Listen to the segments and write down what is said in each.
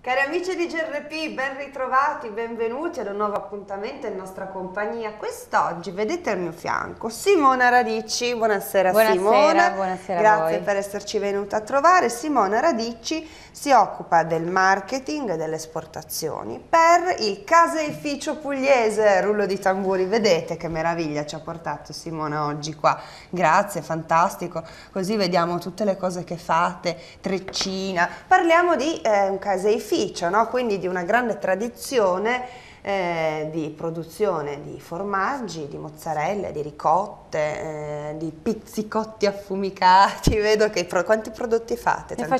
Cari amici di GRP, ben ritrovati, benvenuti ad un nuovo appuntamento in nostra compagnia. Quest'oggi vedete al mio fianco Simona Radici. Buonasera, Simona. Buonasera a Grazie voi. per esserci venuta a trovare. Simona Radici si occupa del marketing e delle esportazioni per il caseificio pugliese. Rullo di tamburi, vedete che meraviglia ci ha portato Simona oggi qua. Grazie, fantastico. Così vediamo tutte le cose che fate, Treccina. Parliamo di un caseificio. No? Quindi di una grande tradizione di produzione di formaggi, di mozzarelle, di ricotte, di pizzicotti affumicati. Vedo che quanti prodotti fate? Ne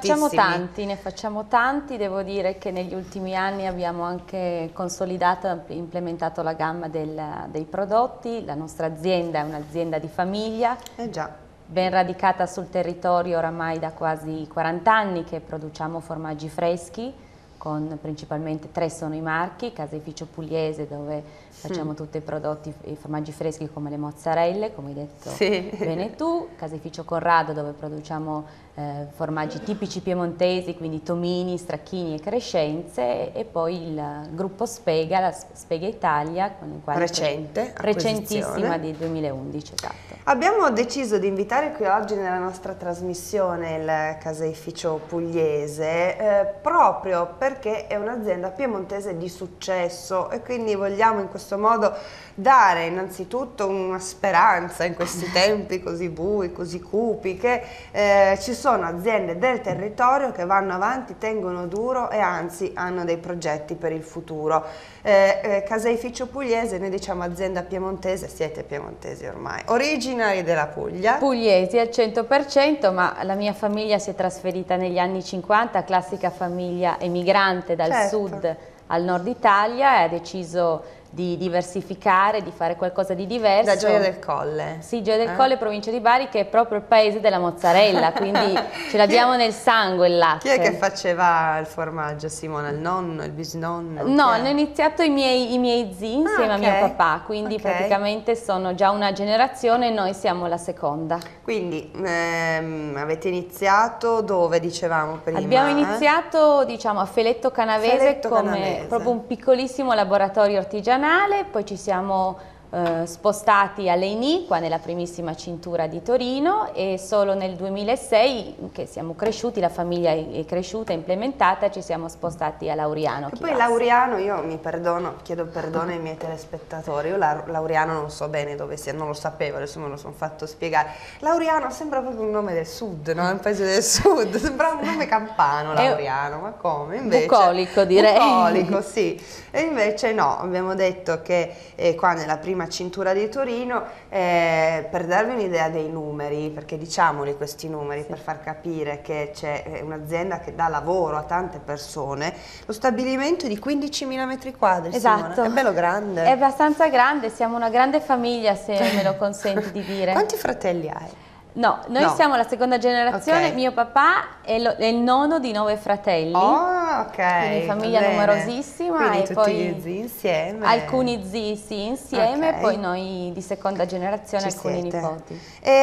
facciamo tanti, devo dire che negli ultimi anni abbiamo anche consolidato e implementato la gamma dei prodotti. La nostra azienda è un'azienda di famiglia. Già. Ben radicata sul territorio oramai da quasi 40 anni che produciamo formaggi freschi, principalmente 3 sono i marchi: Caseificio Pugliese, dove facciamo tutti i prodotti, i formaggi freschi come le mozzarelle, come hai detto bene tu; Caseificio Corrado, dove produciamo formaggi tipici piemontesi, quindi tomini, stracchini e crescenze; e poi il gruppo Spega, la Spega Italia, con il quale recentissima di 2011, esatto. Abbiamo deciso di invitare qui oggi nella nostra trasmissione il Caseificio Pugliese proprio perché è un'azienda piemontese di successo, e quindi vogliamo in questo modo dare innanzitutto una speranza in questi tempi così bui, così cupi, che ci sono aziende del territorio che vanno avanti, tengono duro e anzi hanno dei progetti per il futuro. Caseificio Pugliese, noi diciamo azienda piemontese, siete piemontesi ormai, originari della Puglia. Pugliesi al 100%, ma la mia famiglia si è trasferita negli anni 50, classica famiglia emigrante dal sud al nord Italia, e ha deciso di diversificare, di fare qualcosa di diverso. Da Gioia del Colle. Sì, Gioia del Colle, provincia di Bari, che è proprio il paese della mozzarella, quindi ce l'abbiamo nel sangue il latte. Chi è che faceva il formaggio, Simona? Il nonno, il bisnonno? No, hanno iniziato i miei zii insieme a mio papà, quindi praticamente sono già una generazione e noi siamo la seconda. Quindi avete iniziato dove, dicevamo prima? Abbiamo iniziato, diciamo, a Feletto Canavese come proprio un piccolissimo laboratorio artigianale. Poi ci siamo spostati a Leni, qua nella primissima cintura di Torino, e solo nel 2006 che siamo cresciuti, la famiglia è cresciuta, è implementata, ci siamo spostati a Lauriano. E poi Lauriano, io mi perdono, chiedo perdono ai miei telespettatori, io Lauriano non so bene dove sia, non lo sapevo, adesso me lo sono fatto spiegare. Lauriano sembra proprio un nome del sud, no? È un paese del sud, sembra un nome campano, Lauriano, ma come? Invece, bucolico, direi. Bucolico, sì. E invece no, abbiamo detto che qua nella prima cintura di Torino, per darvi un'idea dei numeri, perché diciamoli questi numeri per far capire che c'è un'azienda che dà lavoro a tante persone, lo stabilimento è di 15.000 metri quadri. Esatto. Simona. È bello grande. È abbastanza grande, siamo una grande famiglia, se me lo consenti di dire. Quanti fratelli hai? No, noi siamo la seconda generazione, mio papà è il nono di 9 fratelli. Oh, ok. Quindi famiglia numerosissima. Quindi e tutti poi gli zii insieme. Alcuni zii sì insieme, poi noi di seconda generazione, alcuni nipoti.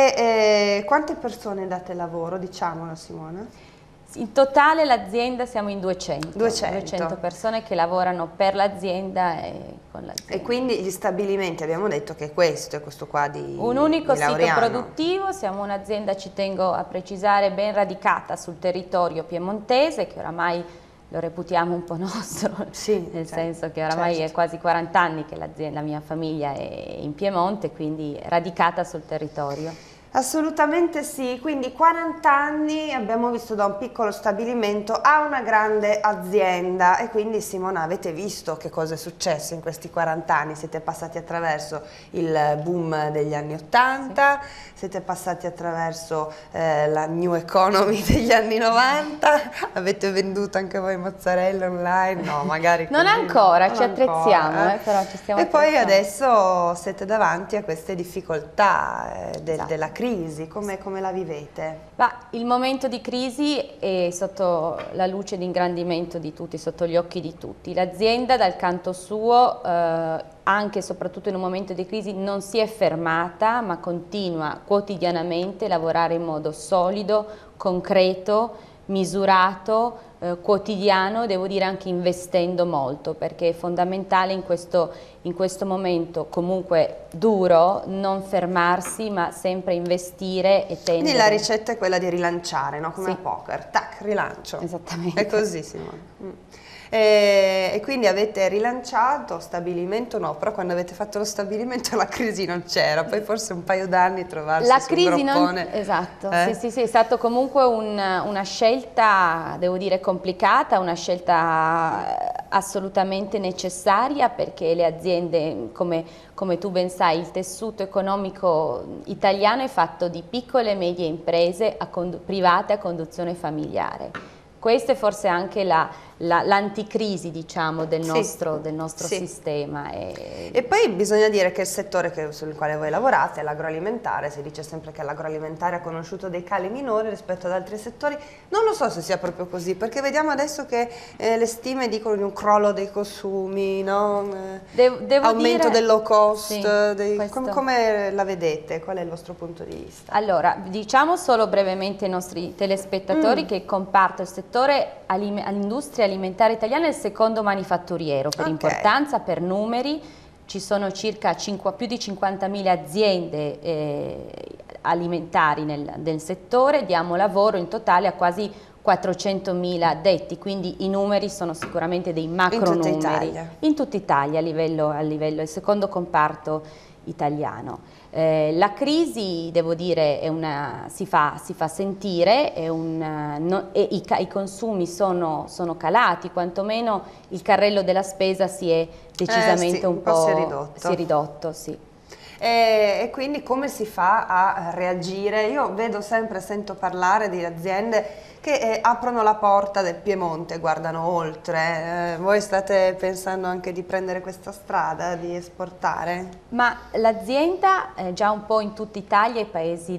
E quante persone date lavoro, diciamolo Simona? In totale l'azienda siamo in 200 200 persone che lavorano per l'azienda e con l'azienda. E quindi gli stabilimenti, abbiamo detto che questo è questo qua di un unico sito Lauriano. produttivo, siamo un'azienda, ci tengo a precisare, ben radicata sul territorio piemontese, che oramai lo reputiamo un po' nostro, nel senso che oramai è quasi 40 anni che la mia famiglia è in Piemonte, quindi radicata sul territorio. Assolutamente sì, quindi 40 anni abbiamo visto da un piccolo stabilimento a una grande azienda. E quindi Simona, avete visto che cosa è successo in questi 40 anni, siete passati attraverso il boom degli anni 80, siete passati attraverso la new economy degli anni 90, avete venduto anche voi mozzarella online? No, magari non così, ancora, non ci attrezziamo, però ci stiamo E poi attrezzando. adesso siete davanti a queste difficoltà della crisi. Come la vivete? Il momento di crisi è sotto la luce di ingrandimento di tutti, sotto gli occhi di tutti. L'azienda dal canto suo, anche e soprattutto in un momento di crisi, non si è fermata, ma continua quotidianamente a lavorare in modo solido, concreto, misurato, quotidiano, devo dire anche investendo molto, perché è fondamentale in questo momento comunque duro non fermarsi, ma sempre investire e tendere. Quindi la ricetta è quella di rilanciare, no? Come Sì. a poker, tac, rilancio. Esattamente. È così, Simone. E quindi avete rilanciato, stabilimento no, però quando avete fatto lo stabilimento la crisi non c'era, poi forse un paio d'anni trovarsi La sul crisi groppone. non... Esatto, sì, è stato comunque una scelta, devo dire, complicata, una scelta assolutamente necessaria, perché le aziende, come tu ben sai, il tessuto economico italiano è fatto di piccole e medie imprese private a conduzione familiare. Questa è forse anche l'anticrisi, diciamo, del nostro sì. sistema. E poi bisogna dire che il settore sul quale voi lavorate è l'agroalimentare. Si dice sempre che l'agroalimentare ha conosciuto dei cali minori rispetto ad altri settori. Non lo so se sia proprio così, perché vediamo adesso che le stime dicono di un crollo dei consumi, no? Aumento del low cost. Come la vedete? Qual è il vostro punto di vista? Allora, diciamo solo brevemente ai nostri telespettatori che il comparto, il settore all'industria alimentare italiana è il secondo manifatturiero per importanza, per numeri. Ci sono circa più di 50.000 aziende alimentari nel settore, diamo lavoro in totale a quasi 400.000 addetti, quindi i numeri sono sicuramente dei macro numeri. In tutta Italia a livello, il secondo comparto italiano. La crisi, devo dire, si fa sentire, e i consumi sono calati, quantomeno il carrello della spesa si è decisamente un po' si è ridotto, sì. E quindi come si fa a reagire? Io vedo sempre, sento parlare di aziende che aprono la porta del Piemonte, guardano oltre. Voi state pensando anche di prendere questa strada, di esportare? Ma l'azienda già un po' in tutta Italia, i paesi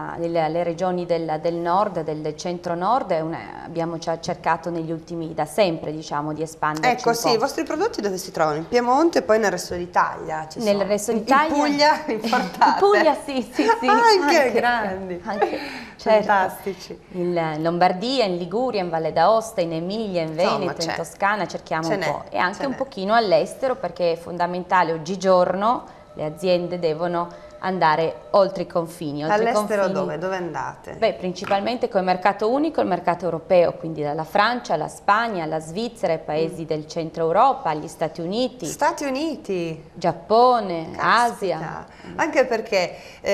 le regioni del nord, del centro-nord, abbiamo già cercato negli ultimi, da sempre diciamo, di espanderci. Ecco, sì, i vostri prodotti dove si trovano? In Piemonte e poi nel resto d'Italia? Nel resto d'Italia? In Puglia importate? In Puglia sì. Anche grandi. Certo. Fantastici. In Lombardia, in Liguria, in Valle d'Aosta, in Emilia, in Veneto, in Toscana, cerchiamo un po'. E anche un pochino all'estero, perché è fondamentale oggigiorno, le aziende devono andare oltre i confini. All'estero dove? Dove andate? Beh, principalmente come mercato unico il mercato europeo, quindi dalla Francia alla Spagna, alla Svizzera, ai paesi del centro Europa, agli Stati Uniti. Stati Uniti? Giappone, Caspita. Asia. Anche perché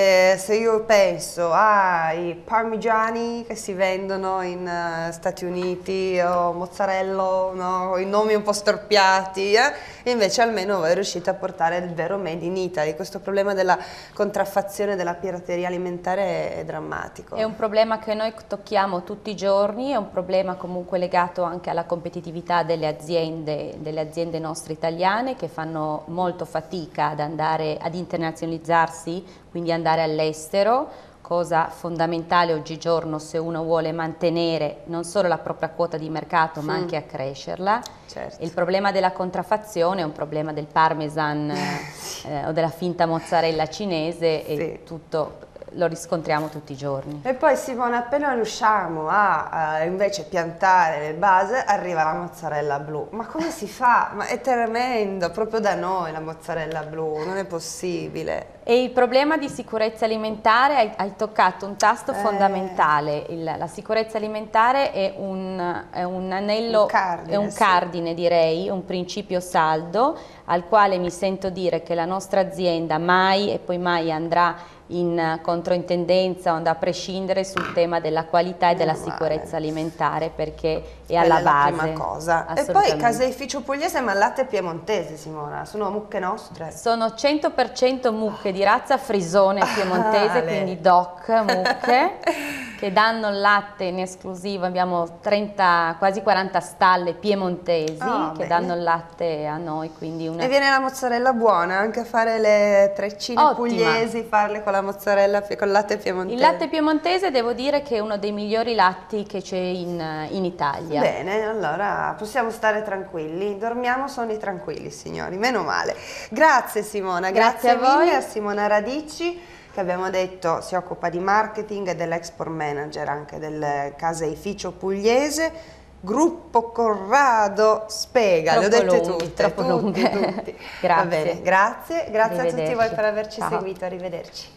se io penso ai parmigiani che si vendono in Stati Uniti o mozzarella, no? I nomi un po' storpiati, invece almeno voi riuscite a portare il vero made in Italy. Questo problema della contraffazione della pirateria alimentare è drammatico. È un problema che noi tocchiamo tutti i giorni, è un problema comunque legato anche alla competitività delle aziende nostre italiane, che fanno molto fatica ad internazionalizzarsi, quindi andare all'estero, cosa fondamentale oggigiorno se uno vuole mantenere non solo la propria quota di mercato ma anche accrescerla. Certo. Il problema della contraffazione è un problema del parmesan o della finta mozzarella cinese, e tutto lo riscontriamo tutti i giorni. E poi Simone, appena riusciamo a invece piantare le basi, arriva la mozzarella blu. Ma come si fa? Ma è tremendo, proprio da noi la mozzarella blu, non è possibile. E il problema di sicurezza alimentare, hai toccato un tasto fondamentale. La sicurezza alimentare è un anello, è un cardine, direi, un principio saldo al quale mi sento dire che la nostra azienda mai e poi mai andrà in controintendenza o a prescindere sul tema della qualità e della sicurezza alimentare, perché è alla base. È la prima cosa. E poi caseificio pugliese, ma latte piemontese, Simona, sono mucche nostre? Sono 100% mucche di razza frisone piemontese, quindi DOC mucche, che danno il latte in esclusiva. Abbiamo quasi 40 stalle piemontesi che danno il latte a noi. Quindi E viene la mozzarella buona, anche a fare le treccine pugliesi, farle con la mozzarella, con il latte piemontese. Il latte piemontese devo dire che è uno dei migliori latti che c'è in Italia. Bene, allora possiamo stare tranquilli, dormiamo sonni tranquilli, signori, meno male. Grazie Simona, grazie mille a Simona Radici, che abbiamo detto si occupa di marketing e dell'export manager anche del caseificio pugliese. Gruppo Corrado Spega, le ho dette tutte, troppo lunghe. tutti. Grazie. Va bene, grazie a tutti voi per averci Ciao. seguito, arrivederci.